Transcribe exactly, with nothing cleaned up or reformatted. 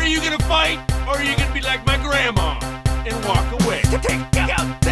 you gonna fight, or are you gonna be like my grandma and walk away? Take out.